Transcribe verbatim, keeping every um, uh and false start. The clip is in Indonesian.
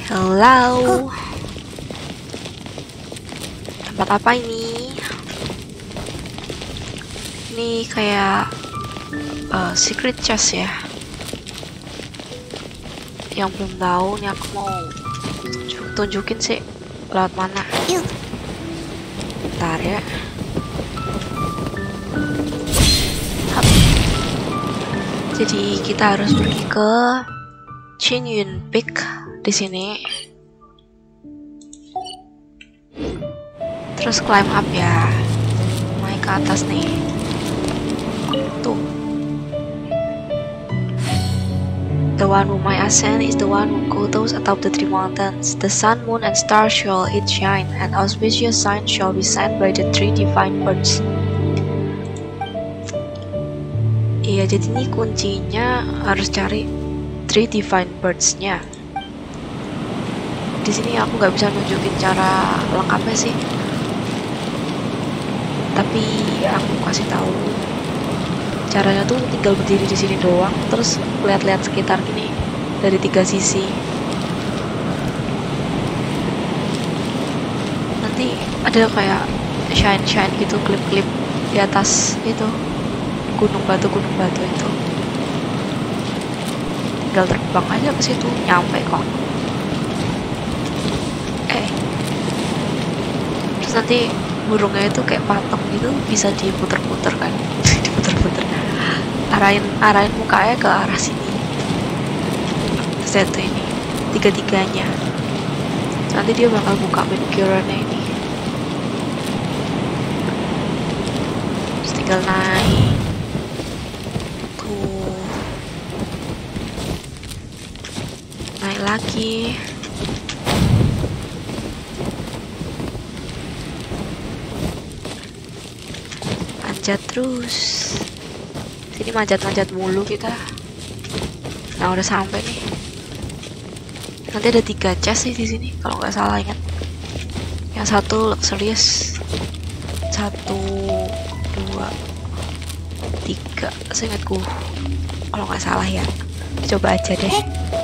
Hello. Tempat apa ini? Ini kayak uh, secret chest ya. Yang belum tahu nih aku mau tunjuk tunjukin sih lewat mana. Bentar ya. Hap. Jadi kita harus pergi ke Qinyun Peak di sini. Terus climb up ya. Naik ke atas nih. Tuh. The one whom I ascend is the one who goes atop the three mountains. The sun, moon, and stars shall it shine, and auspicious signs shall be sent by the three divine birds. Iya, jadi ini kuncinya harus cari three divine birds-nya. Di sini aku nggak bisa nunjukin cara lengkapnya sih, tapi aku kasih tahu caranya tuh tinggal berdiri di sini doang, terus lihat-lihat sekitar gini dari tiga sisi. Nanti ada kayak shine-shine gitu, klip-klip di atas itu gunung batu gunung batu itu. Tinggal terbang aja ke situ, nyampe kok. Eh, terus nanti burungnya itu kayak patung gitu, bisa diputer-puter kan. Diputer-puter, arahin arahin mukanya ke arah sini. Satu ini tiga-tiganya, nanti dia bakal buka minicurannya ini. Terus tinggal naik tuh, naik lagi. Manjat terus. Sini manjat-manjat mulu kita. Nah, udah sampai nih. Nanti ada tiga chest sih di sini kalau nggak salah ingat. Yang satu luxurious, satu, dua, tiga, seingatku. Kalau nggak salah ya. Coba aja deh.